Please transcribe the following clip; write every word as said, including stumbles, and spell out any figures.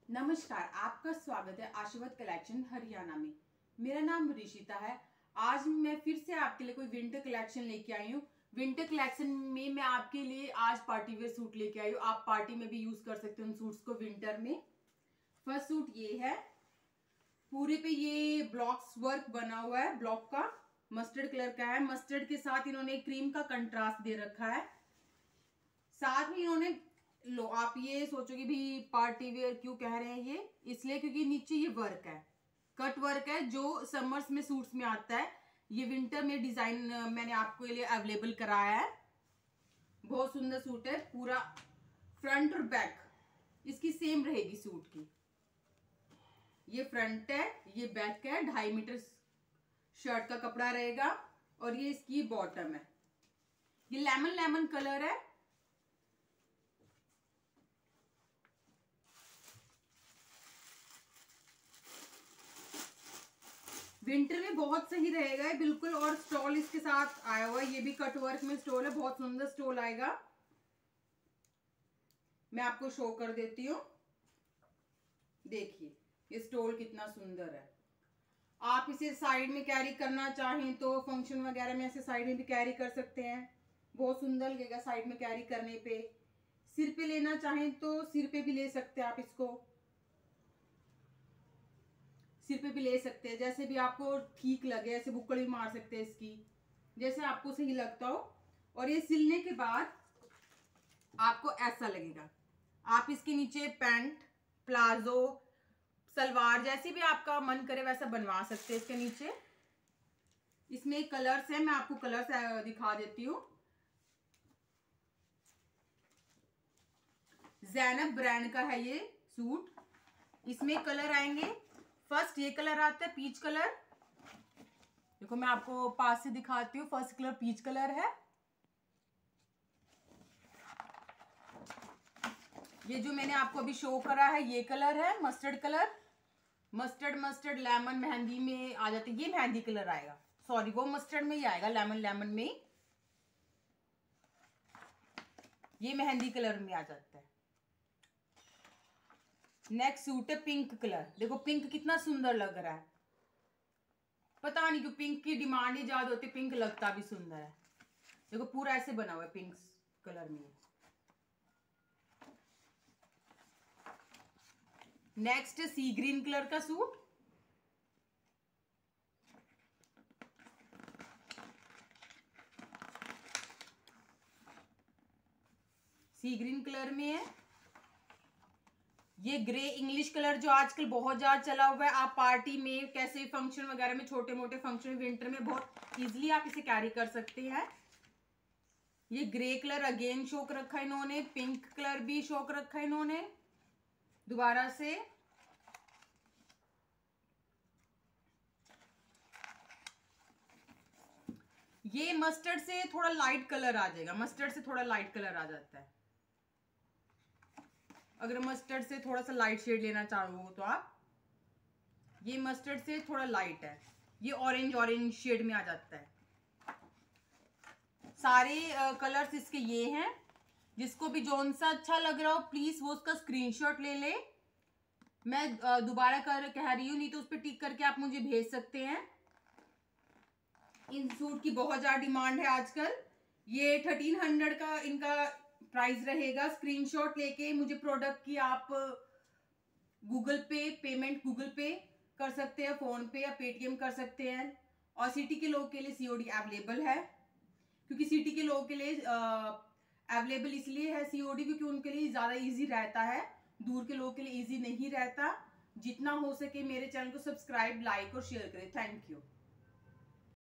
नमस्कार, आपका स्वागत है आशीर्वाद कलेक्शन हरियाणा में। मेरा नाम ऋषिता है। आज मैं फिर से आपके लिए कोई विंटर कलेक्शन लेके आई हूँ। विंटर कलेक्शन में मैं आपके लिए आज पार्टी वेयर सूट लेके आई हूँ। आप पार्टी में भी यूज कर सकते हो उन सूट्स को विंटर में। फर्स्ट सूट ये है, पूरे पे ये ब्लॉक्स वर्क बना हुआ है, ब्लॉक का मस्टर्ड कलर का है। मस्टर्ड के साथ इन्होंने क्रीम का कंट्रास्ट दे रखा है। साथ में इन्होंने लो, आप ये सोचोगे भी पार्टी वेयर क्यों कह रहे हैं ये, इसलिए क्योंकि नीचे ये वर्क है, कट वर्क है जो समर्स में सूट्स में आता है। ये विंटर में डिजाइन मैंने आपके लिए अवेलेबल कराया है। बहुत सुंदर सूट है, पूरा फ्रंट और बैक इसकी सेम रहेगी सूट की। ये फ्रंट है, ये बैक है, ढाई मीटर शर्ट का कपड़ा रहेगा और ये इसकी बॉटम है। ये लेमन लेमन कलर है। विंटर में बहुत सही रहेगा बिल्कुल। और स्टॉल इसके साथ आया हुआ है, ये भी कट वर्क में स्टॉल है, बहुत सुंदर स्टॉल आएगा। मैं आपको शो कर देती हूँ, देखिए ये स्टॉल कितना सुंदर है। आप इसे साइड में कैरी करना चाहें तो फंक्शन वगैरह में ऐसे साइड में भी कैरी कर सकते हैं, बहुत सुंदर लगेगा साइड में कैरी करने पे। सिर पे लेना चाहें तो सिर पे भी ले सकते हैं आप इसको, सिर पे भी ले सकते हैं, जैसे भी आपको ठीक लगे। ऐसे बुक्कड़ भी मार सकते हैं इसकी, जैसे आपको सही लगता हो। और ये सिलने के बाद आपको ऐसा लगेगा। आप इसके नीचे पैंट, प्लाजो, सलवार जैसी भी आपका मन करे वैसा बनवा सकते हैं इसके नीचे। इसमें कलर्स है, मैं आपको कलर्स दिखा देती हूँ। ज़ैनब ब्रांड का है ये सूट। इसमें कलर आएंगे, फर्स्ट ये कलर आता है पीच कलर। देखो मैं आपको पास से दिखाती हूँ। फर्स्ट कलर पीच कलर है। ये जो मैंने आपको अभी शो करा है ये कलर है mustard colour. Mustard mustard lemon mehndi में आ जाती है, ये मेहंदी कलर आएगा। सॉरी, वो मस्टर्ड में ही आएगा, लेमन लेमन में ये मेहंदी कलर में आ जाता है। नेक्स्ट सूट है पिंक कलर। देखो पिंक कितना सुंदर लग रहा है, पता नहीं क्यों पिंक की डिमांड ही ज्यादा होती है, पिंक लगता भी सुंदर है। देखो पूरा ऐसे बना हुआ है पिंक कलर में। नेक्स्ट सी ग्रीन कलर का सूट। सी ग्रीन कलर में है। ये ग्रे इंग्लिश कलर जो आजकल बहुत ज्यादा चला हुआ है। आप पार्टी में कैसे फंक्शन वगैरह में, छोटे मोटे फंक्शन विंटर में बहुत इजीली आप इसे कैरी कर सकते हैं। ये ग्रे कलर अगेन शौक रखा है इन्होंने, पिंक कलर भी शौक रखा है इन्होंने दोबारा से। ये मस्टर्ड से थोड़ा लाइट कलर आ जाएगा, मस्टर्ड से थोड़ा लाइट कलर आ जाता है। अगर मस्टर्ड से थोड़ा सा लाइट शेड लेना चाहो तो आप, ये मस्टर्ड से थोड़ा लाइट है, ये ऑरेंज ऑरेंज शेड में आ जाता है। सारे कलर्स इसके ये हैं। जिसको भी जोन सा अच्छा लग रहा हो प्लीज वो उसका स्क्रीनशॉट ले ले। मैं दोबारा कर कह रही हूँ, नहीं तो उस पर टिक करके आप मुझे भेज सकते हैं। इन सूट की बहुत ज्यादा डिमांड है आजकल। ये थर्टीन हंड्रेड का इनका प्राइस रहेगा। स्क्रीनशॉट लेके मुझे प्रोडक्ट की आप गूगल पे पेमेंट गूगल पे कर सकते हैं, फोन पे या पेटीएम कर सकते हैं। और सिटी के लोग के लिए सीओडी अवेलेबल है, क्योंकि सिटी के लोग के लिए अवेलेबल इसलिए है सीओडी क्योंकि उनके लिए ज्यादा इजी रहता है, दूर के लोग के लिए इजी नहीं रहता। जितना हो सके मेरे चैनल को सब्सक्राइब, लाइक और शेयर करें। Thank you.